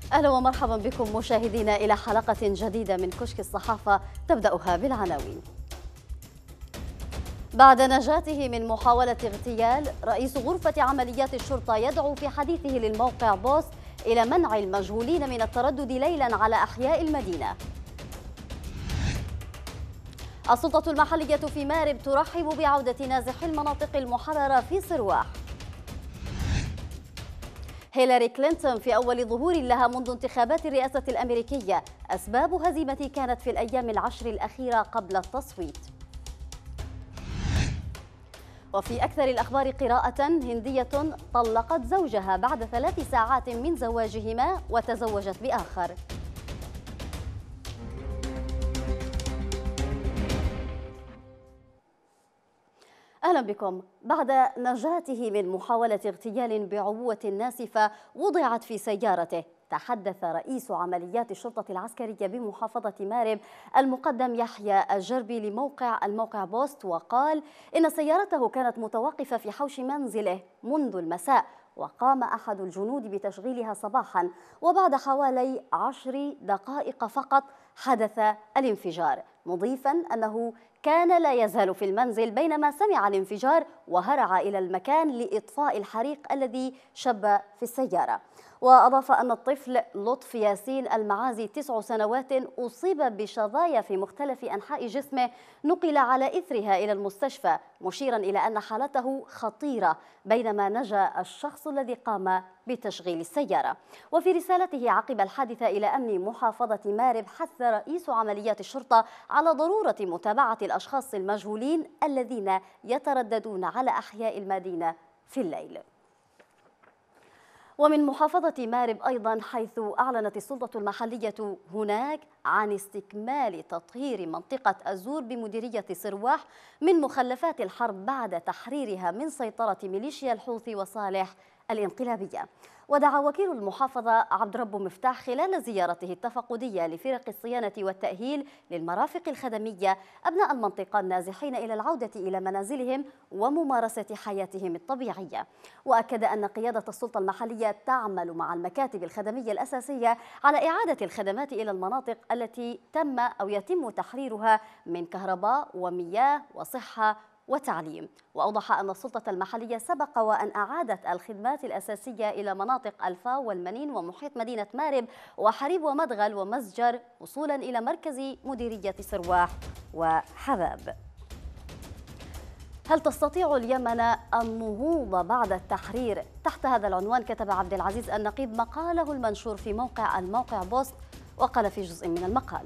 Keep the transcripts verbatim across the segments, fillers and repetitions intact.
أهلا ومرحبا بكم مشاهدينا إلى حلقة جديدة من كشك الصحافة تبدأها بالعناوين. بعد نجاته من محاولة اغتيال، رئيس غرفة عمليات الشرطة يدعو في حديثه للموقع بوست إلى منع المجهولين من التردد ليلا على أحياء المدينة. السلطة المحلية في مارب ترحب بعودة نازحي المناطق المحررة في صرواح. هيلاري كلينتون في أول ظهور لها منذ انتخابات الرئاسة الأمريكية، أسباب هزيمتي كانت في الأيام العشر الأخيرة قبل التصويت. وفي أكثر الأخبار قراءة، هندية طلقت زوجها بعد ثلاث ساعات من زواجهما وتزوجت بآخر. أهلا بكم. بعد نجاته من محاولة اغتيال بعبوة ناسفة وضعت في سيارته، تحدث رئيس عمليات الشرطة العسكرية بمحافظة مارب المقدم يحيى الجربي لموقع الموقع بوست، وقال إن سيارته كانت متوقفة في حوش منزله منذ المساء، وقام أحد الجنود بتشغيلها صباحا، وبعد حوالي عشر دقائق فقط حدث الانفجار، مضيفا أنه كان لا يزال في المنزل بينما سمع الانفجار وهرع إلى المكان لإطفاء الحريق الذي شب في السيارة. وأضاف أن الطفل لطفي ياسين المعازي تسع سنوات أصيب بشظايا في مختلف أنحاء جسمه نقل على إثرها إلى المستشفى، مشيرا إلى أن حالته خطيرة، بينما نجا الشخص الذي قام بتشغيل السيارة. وفي رسالته عقب الحادثة إلى أمن محافظة مارب، حث رئيس عمليات الشرطة على ضرورة متابعة الأشخاص المجهولين الذين يترددون على أحياء المدينة في الليل. ومن محافظة مارب أيضا، حيث أعلنت السلطة المحلية هناك عن استكمال تطهير منطقة الزور بمديرية صرواح من مخلفات الحرب بعد تحريرها من سيطرة ميليشيا الحوثي وصالح الانقلابية. ودعا وكيل المحافظة عبد رب مفتاح خلال زيارته التفقدية لفرق الصيانة والتأهيل للمرافق الخدمية أبناء المنطقة النازحين إلى العودة إلى منازلهم وممارسة حياتهم الطبيعية. وأكد أن قيادة السلطة المحلية تعمل مع المكاتب الخدمية الأساسية على إعادة الخدمات إلى المناطق التي تم أو يتم تحريرها من كهرباء ومياه وصحة وتعليم. وأوضح أن السلطة المحلية سبق وأن أعادت الخدمات الأساسية إلى مناطق الفاو والمنين ومحيط مدينة مارب وحريب ومدغل ومسجر، وصولا إلى مركز مديرية صرواح وحباب. هل تستطيع اليمن النهوض بعد التحرير؟ تحت هذا العنوان كتب عبد العزيز النقيب مقاله المنشور في موقع الموقع بوست، وقال في جزء من المقال: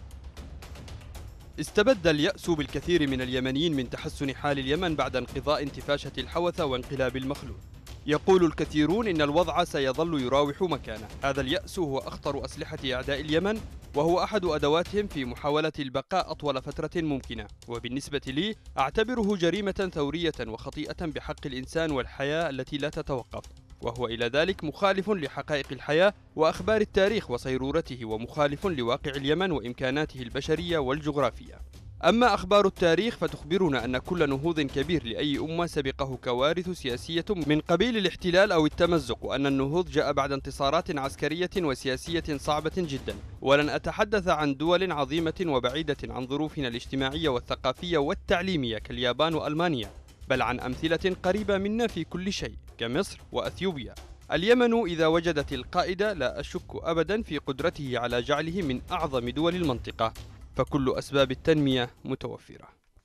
استبد اليأس بالكثير من اليمنيين من تحسن حال اليمن بعد انقضاء انتفاشة الحوثة وانقلاب المخلوع. يقول الكثيرون إن الوضع سيظل يراوح مكانه. هذا اليأس هو أخطر أسلحة أعداء اليمن، وهو أحد أدواتهم في محاولة البقاء أطول فترة ممكنة. وبالنسبة لي أعتبره جريمة ثورية وخطيئة بحق الإنسان والحياة التي لا تتوقف، وهو إلى ذلك مخالف لحقائق الحياة وأخبار التاريخ وصيرورته، ومخالف لواقع اليمن وإمكاناته البشرية والجغرافية. أما أخبار التاريخ فتخبرنا أن كل نهوض كبير لأي أمة سبقه كوارث سياسية من قبيل الاحتلال أو التمزق، وأن النهوض جاء بعد انتصارات عسكرية وسياسية صعبة جدا. ولن أتحدث عن دول عظيمة وبعيدة عن ظروفنا الاجتماعية والثقافية والتعليمية كاليابان وألمانيا، بل عن أمثلة قريبة منا في كل شيء كمصر وأثيوبيا. اليمن إذا وجدت القائد لا أشك أبدا في قدرته على جعله من أعظم دول المنطقة، فكل أسباب التنمية متوفرة.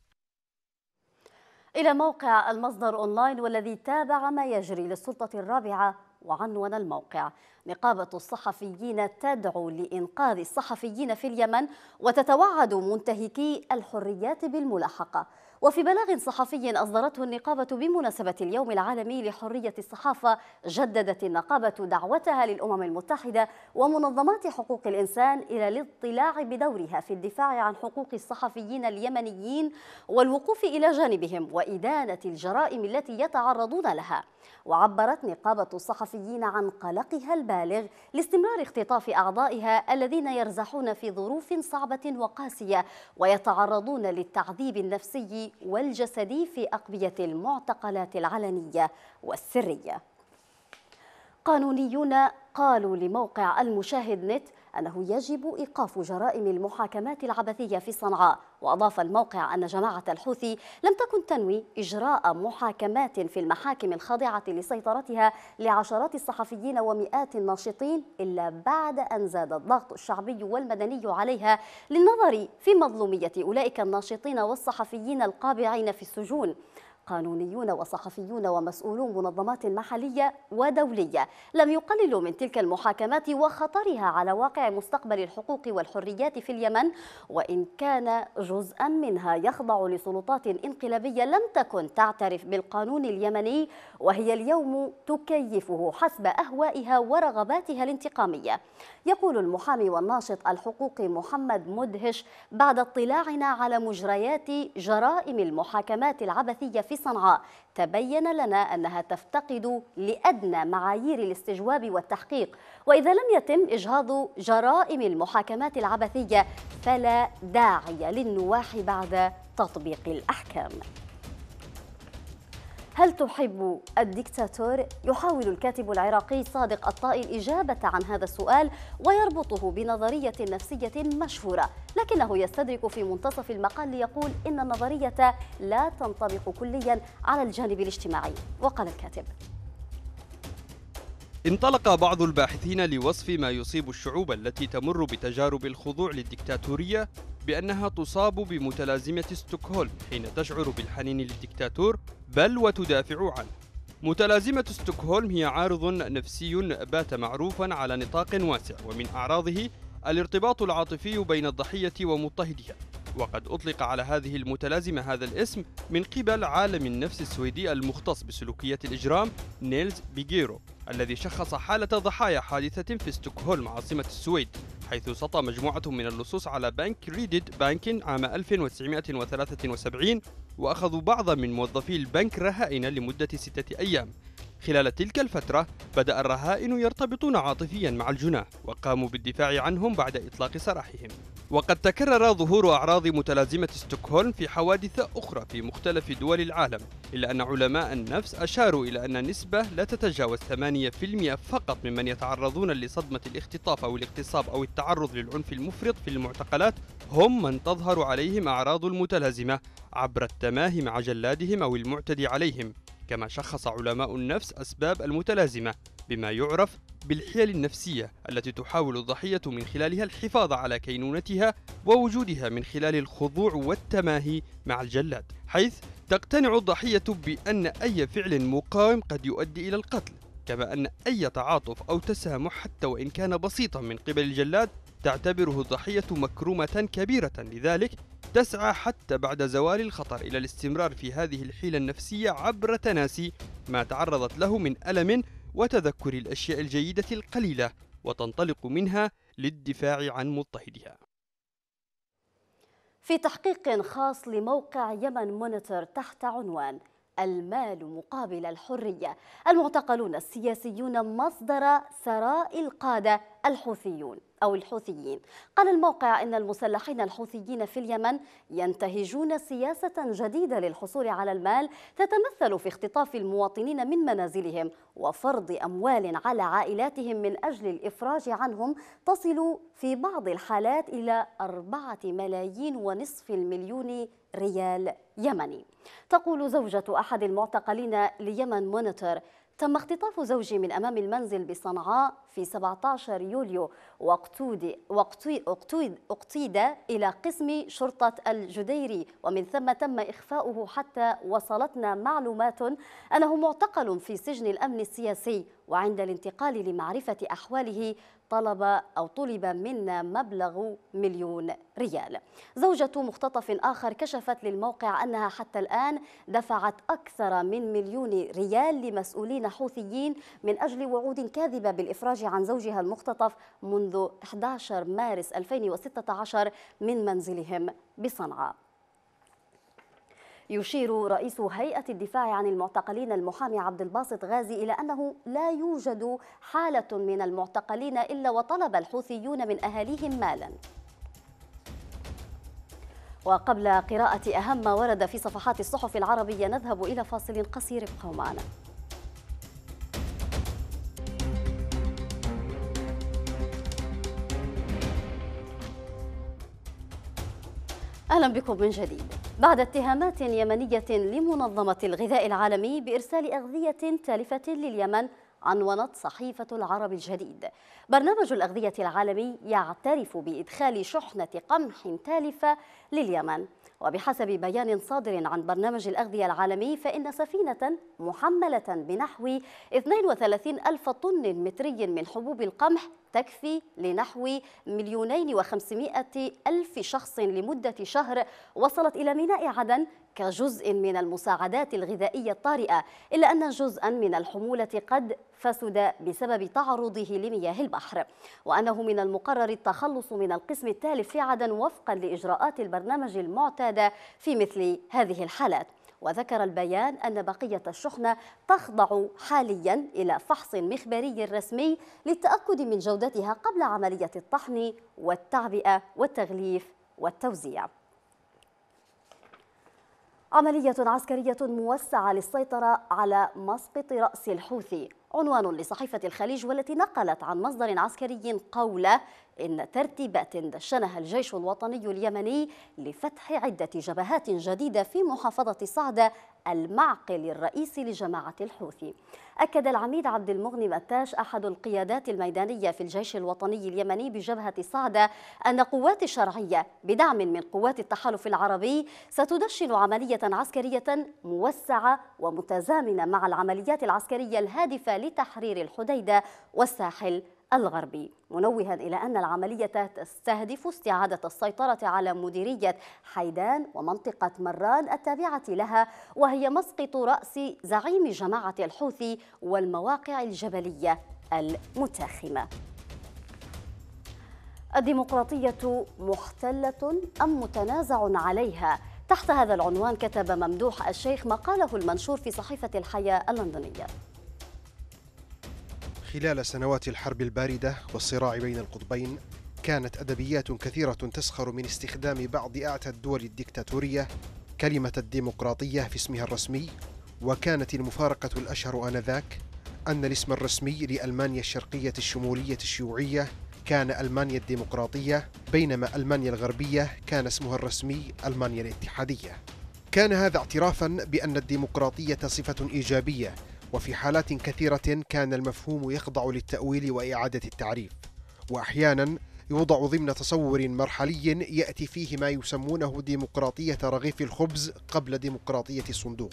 إلى موقع المصدر أونلاين والذي تابع ما يجري للسلطة الرابعة، وعنون الموقع: نقابة الصحفيين تدعو لإنقاذ الصحفيين في اليمن وتتوعد منتهكي الحريات بالملاحقة. وفي بلاغ صحفي أصدرته النقابة بمناسبة اليوم العالمي لحرية الصحافة، جددت النقابة دعوتها للأمم المتحدة ومنظمات حقوق الإنسان إلى الاضطلاع بدورها في الدفاع عن حقوق الصحفيين اليمنيين والوقوف إلى جانبهم وإدانة الجرائم التي يتعرضون لها. وعبرت نقابة الصحفيين عن قلقها البالغ لاستمرار اختطاف أعضائها الذين يرزحون في ظروف صعبة وقاسية ويتعرضون للتعذيب النفسي والجسدي في أقبية المعتقلات العلنية والسرية. قانونيون قالوا لموقع المشاهد نت أنه يجب إيقاف جرائم المحاكمات العبثية في صنعاء. وأضاف الموقع أن جماعة الحوثي لم تكن تنوي إجراء محاكمات في المحاكم الخاضعة لسيطرتها لعشرات الصحفيين ومئات الناشطين إلا بعد أن زاد الضغط الشعبي والمدني عليها للنظر في مظلومية أولئك الناشطين والصحفيين القابعين في السجون. قانونيون وصحفيون ومسؤولون منظمات محلية ودولية لم يقللوا من تلك المحاكمات وخطرها على واقع مستقبل الحقوق والحريات في اليمن، وإن كان جزءا منها يخضع لسلطات انقلابية لم تكن تعترف بالقانون اليمني، وهي اليوم تكيفه حسب أهوائها ورغباتها الانتقامية. يقول المحامي والناشط الحقوقي محمد مدهش: بعد اطلاعنا على مجريات جرائم المحاكمات العبثية في صنعاء تبين لنا أنها تفتقد لأدنى معايير الاستجواب والتحقيق، وإذا لم يتم إجهاض جرائم المحاكمات العبثية فلا داعي للنواح بعد تطبيق الأحكام. هل تحب الدكتاتور؟ يحاول الكاتب العراقي صادق الطائي الإجابة عن هذا السؤال ويربطه بنظرية نفسية مشهورة، لكنه يستدرك في منتصف المقال ليقول إن النظرية لا تنطبق كليا على الجانب الاجتماعي. وقال الكاتب: انطلق بعض الباحثين لوصف ما يصيب الشعوب التي تمر بتجارب الخضوع للدكتاتورية بأنها تصاب بمتلازمة ستوكهولم حين تشعر بالحنين للدكتاتور بل وتدافع عنه. متلازمة ستوكهولم هي عارض نفسي بات معروفا على نطاق واسع، ومن أعراضه الارتباط العاطفي بين الضحية ومضطهدها. وقد أطلق على هذه المتلازمة هذا الاسم من قبل عالم النفس السويدي المختص بسلوكيات الإجرام نيلز بيغيرو، الذي شخص حالة ضحايا حادثة في ستوكهولم عاصمة السويد، حيث سطى مجموعة من اللصوص على بنك ريديد بانكن عام ألف وتسعمائة وثلاثة وسبعين، وأخذوا بعضا من موظفي البنك رهائن لمدة ستة أيام. خلال تلك الفترة بدأ الرهائن يرتبطون عاطفيا مع الجناه، وقاموا بالدفاع عنهم بعد إطلاق سراحهم. وقد تكرر ظهور أعراض متلازمة ستوكهولم في حوادث أخرى في مختلف دول العالم، إلا أن علماء النفس أشاروا إلى أن نسبة لا تتجاوز ثمانية بالمئة فقط ممن يتعرضون لصدمة الاختطاف أو الاغتصاب أو التعرض للعنف المفرط في المعتقلات هم من تظهر عليهم أعراض المتلازمة عبر التماهي مع جلادهم أو المعتدي عليهم. كما شخص علماء النفس أسباب المتلازمة بما يعرف بالحيل النفسية التي تحاول الضحية من خلالها الحفاظ على كينونتها ووجودها من خلال الخضوع والتماهي مع الجلاد، حيث تقتنع الضحية بأن أي فعل مقاوم قد يؤدي إلى القتل، كما أن أي تعاطف أو تسامح حتى وإن كان بسيطا من قبل الجلاد تعتبره الضحية مكرومة كبيرة، لذلك تسعى حتى بعد زوال الخطر إلى الاستمرار في هذه الحيلة النفسية عبر تناسي ما تعرضت له من ألم وتذكر الأشياء الجيدة القليلة، وتنطلق منها للدفاع عن مضطهدها. في تحقيق خاص لموقع يمن مونيتور تحت عنوان المال مقابل الحرية، المعتقلون السياسيون مصدر ثراء القادة الحوثيون أو الحوثيين، قال الموقع إن المسلحين الحوثيين في اليمن ينتهجون سياسة جديدة للحصول على المال تتمثل في اختطاف المواطنين من منازلهم وفرض أموال على عائلاتهم من أجل الإفراج عنهم تصل في بعض الحالات إلى أربعة ملايين ونصف المليون ريال يمني. تقول زوجة أحد المعتقلين ليمن مونيتور: تم اختطاف زوجي من أمام المنزل بصنعاء في سبعة عشر يوليو واقتود اقتود اقتيد إلى قسم شرطة الجديري، ومن ثم تم إخفاؤه حتى وصلتنا معلومات أنه معتقل في سجن الأمن السياسي، وعند الانتقال لمعرفة أحواله طلب أو طلب منا مبلغ مليون ريال. زوجة مختطف آخر كشفت للموقع أنها حتى الآن دفعت أكثر من مليون ريال لمسؤولين حوثيين من أجل وعود كاذبة بالإفراج عن زوجها المختطف منذ أحد عشر مارس ألفين وستة عشر من منزلهم بصنعاء. يشير رئيس هيئة الدفاع عن المعتقلين المحامي عبد الباسط غازي إلى أنه لا يوجد حالة من المعتقلين إلا وطلب الحوثيون من أهاليهم مالا. وقبل قراءة أهم ما ورد في صفحات الصحف العربية نذهب إلى فاصل قصير، ابقوا معنا. أهلا بكم من جديد. بعد اتهامات يمنية لمنظمة الغذاء العالمي بإرسال أغذية تالفة لليمن، عنونت صحيفة العرب الجديد: برنامج الأغذية العالمي يعترف بإدخال شحنة قمح تالفة لليمن. وبحسب بيان صادر عن برنامج الأغذية العالمي، فإن سفينة محملة بنحو اثنين وثلاثين ألف طن متري من حبوب القمح تكفي لنحو مليونين وخمسمائة ألف شخص لمدة شهر، وصلت إلى ميناء عدن كجزء من المساعدات الغذائية الطارئة، إلا أن جزءا من الحمولة قد فسد بسبب تعرضه لمياه البحر، وأنه من المقرر التخلص من القسم التالف في عدن وفقا لإجراءات البرنامج المعتادة في مثل هذه الحالات. وذكر البيان أن بقية الشحنة تخضع حاليا إلى فحص مخبري رسمي للتأكد من جودتها قبل عملية الطحن والتعبئة والتغليف والتوزيع. عملية عسكرية موسعة للسيطرة على مسقط رأس الحوثي، عنوان لصحيفة الخليج، والتي نقلت عن مصدر عسكري قوله إن ترتيبات دشنها الجيش الوطني اليمني لفتح عدة جبهات جديدة في محافظة صعدة المعقل الرئيسي لجماعة الحوثي. أكد العميد عبد المغني متاش أحد القيادات الميدانية في الجيش الوطني اليمني بجبهة صعدة أن قوات الشرعية بدعم من قوات التحالف العربي ستدشن عملية عسكرية موسعة ومتزامنة مع العمليات العسكرية الهادفة لتحرير الحديدة والساحل الغربي، منوها إلى أن العملية تستهدف استعادة السيطرة على مديرية حيدان ومنطقة مران التابعة لها، وهي مسقط رأس زعيم جماعة الحوثي والمواقع الجبلية المتاخمة. الديمقراطية محتلة أم متنازع عليها؟ تحت هذا العنوان كتب ممدوح الشيخ مقاله المنشور في صحيفة الحياة اللندنية. خلال سنوات الحرب الباردة والصراع بين القطبين، كانت أدبيات كثيرة تسخر من استخدام بعض أعتى الدول الديكتاتورية كلمة الديمقراطية في اسمها الرسمي، وكانت المفارقة الأشهر آنذاك أن الاسم الرسمي لألمانيا الشرقية الشمولية الشيوعية كان ألمانيا الديمقراطية، بينما ألمانيا الغربية كان اسمها الرسمي ألمانيا الاتحادية. كان هذا اعترافا بأن الديمقراطية صفة إيجابية، وفي حالات كثيرة كان المفهوم يخضع للتأويل وإعادة التعريف، وأحيانا يوضع ضمن تصور مرحلي يأتي فيه ما يسمونه ديمقراطية رغيف الخبز قبل ديمقراطية الصندوق.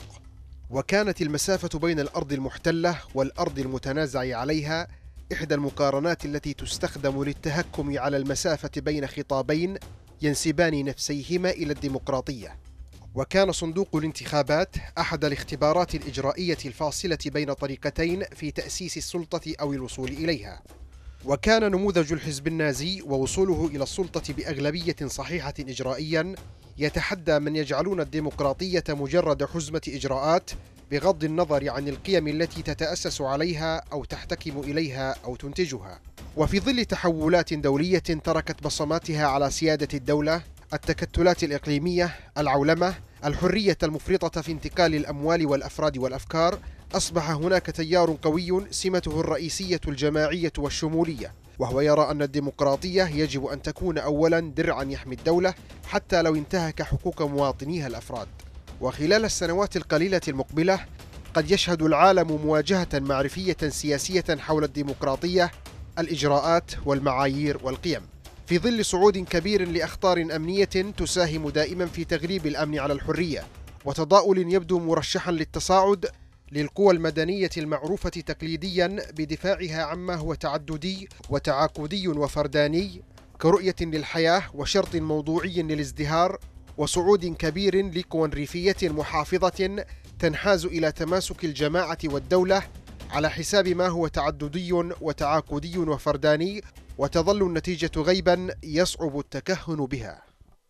وكانت المسافة بين الأرض المحتلة والأرض المتنازع عليها إحدى المقارنات التي تستخدم للتهكم على المسافة بين خطابين ينسبان نفسيهما إلى الديمقراطية. وكان صندوق الانتخابات أحد الاختبارات الإجرائية الفاصلة بين طريقتين في تأسيس السلطة أو الوصول إليها. وكان نموذج الحزب النازي ووصوله إلى السلطة بأغلبية صحيحة إجرائيا يتحدى من يجعلون الديمقراطية مجرد حزمة إجراءات بغض النظر عن القيم التي تتأسس عليها أو تحتكم إليها أو تنتجها. وفي ظل تحولات دولية تركت بصماتها على سيادة الدولة، التكتلات الإقليمية، العولمة، الحرية المفرطة في انتقال الأموال والأفراد والأفكار، أصبح هناك تيار قوي سمته الرئيسية الجماعية والشمولية، وهو يرى أن الديمقراطية يجب أن تكون أولا درعا يحمي الدولة حتى لو انتهك حقوق مواطنيها الأفراد. وخلال السنوات القليلة المقبلة قد يشهد العالم مواجهة معرفية سياسية حول الديمقراطية، الإجراءات والمعايير والقيم، في ظل صعود كبير لأخطار أمنية تساهم دائما في تغليب الأمن على الحرية، وتضاؤل يبدو مرشحا للتصاعد للقوى المدنية المعروفة تقليديا بدفاعها عما هو تعددي وتعاقدي وفرداني كرؤية للحياة وشرط موضوعي للازدهار، وصعود كبير لقوى ريفية محافظة تنحاز إلى تماسك الجماعة والدولة على حساب ما هو تعددي وتعاقدي وفرداني، وتظل النتيجة غيبا يصعب التكهن بها.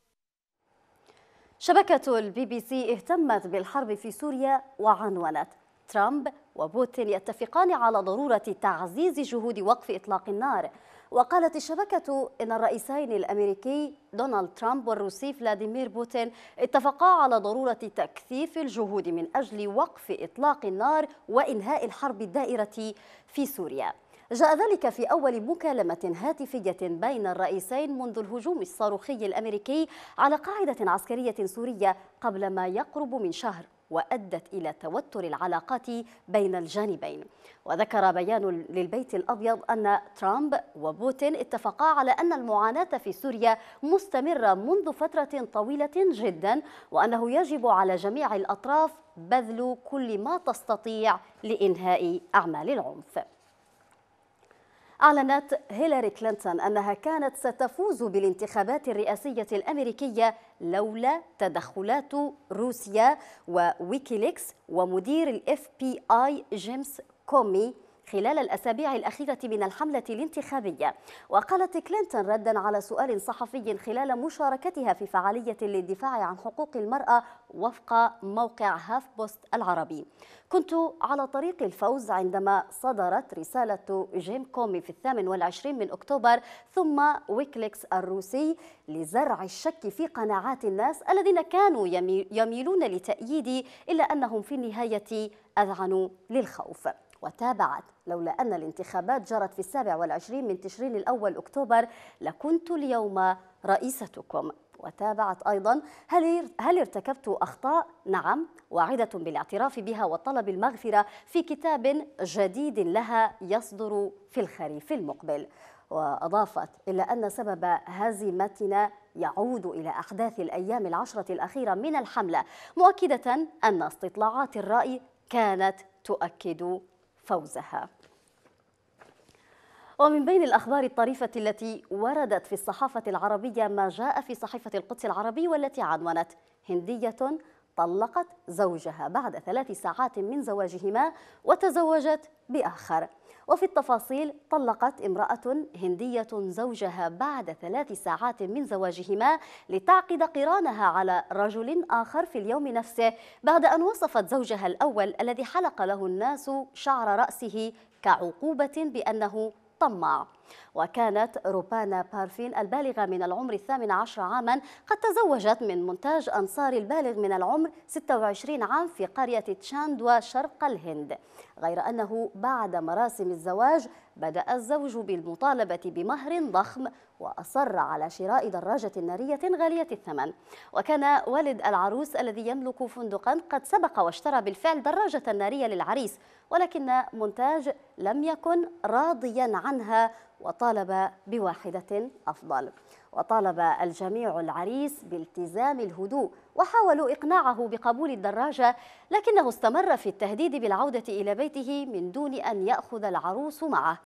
شبكة البي بي سي اهتمت بالحرب في سوريا وعنونت: ترامب وبوتين يتفقان على ضرورة تعزيز جهود وقف إطلاق النار. وقالت الشبكة إن الرئيسين الأمريكي دونالد ترامب والروسي فلاديمير بوتين اتفقا على ضرورة تكثيف الجهود من أجل وقف إطلاق النار وإنهاء الحرب الدائرة في سوريا. جاء ذلك في أول مكالمة هاتفية بين الرئيسين منذ الهجوم الصاروخي الأمريكي على قاعدة عسكرية سورية قبل ما يقرب من شهر، وأدت إلى توتر العلاقات بين الجانبين. وذكر بيان للبيت الأبيض أن ترامب وبوتين اتفقا على أن المعاناة في سوريا مستمرة منذ فترة طويلة جدا، وأنه يجب على جميع الأطراف بذل كل ما تستطيع لإنهاء أعمال العنف. أعلنت هيلاري كلينتون أنها كانت ستفوز بالانتخابات الرئاسية الأمريكية لولا تدخلات روسيا وويكيليكس ومدير الاف بي اي جيمس كومي خلال الأسابيع الأخيرة من الحملة الانتخابية. وقالت كلينتون ردا على سؤال صحفي خلال مشاركتها في فعالية للدفاع عن حقوق المرأة وفق موقع هاف بوست العربي: كنت على طريق الفوز عندما صدرت رسالة جيم كومي في الثامن والعشرين من أكتوبر ثم ويكليكس الروسي لزرع الشك في قناعات الناس الذين كانوا يميلون لتأييدي، إلا أنهم في النهاية أذعنوا للخوف. وتابعت: لولا أن الانتخابات جرت في السابع والعشرين من تشرين الأول أكتوبر لكنت اليوم رئيستكم. وتابعت أيضا: هل هل ارتكبت أخطاء؟ نعم، واعدة بالاعتراف بها وطلب المغفرة في كتاب جديد لها يصدر في الخريف المقبل. وأضافت: إلا أن سبب هزيمتنا يعود إلى أحداث الأيام العشرة الأخيرة من الحملة، مؤكدة أن استطلاعات الرأي كانت تؤكد فوزها. ومن بين الأخبار الطريفة التي وردت في الصحافة العربية ما جاء في صحيفة القدس العربي والتي عنونت: هندية طلقت زوجها بعد ثلاث ساعات من زواجهما وتزوجت بآخر. وفي التفاصيل: طلقت امرأة هندية زوجها بعد ثلاث ساعات من زواجهما لتعقد قرانها على رجل آخر في اليوم نفسه، بعد أن وصفت زوجها الأول الذي حلق له الناس شعر رأسه كعقوبة بأنه طماع. وكانت روبانا بارفين البالغة من العمر الثامن عشر عاما قد تزوجت من منتاج أنصاري البالغ من العمر ستة وعشرين عام في قرية تشاندوا شرق الهند، غير أنه بعد مراسم الزواج بدأ الزوج بالمطالبة بمهر ضخم وأصر على شراء دراجة نارية غالية الثمن. وكان والد العروس الذي يملك فندقا قد سبق واشترى بالفعل دراجة نارية للعريس، ولكن منتاج لم يكن راضيا عنها وطالب بواحدة أفضل. وطالب الجميع العريس بالتزام الهدوء وحاولوا إقناعه بقبول الدراجة، لكنه استمر في التهديد بالعودة إلى بيته من دون أن يأخذ العروس معه.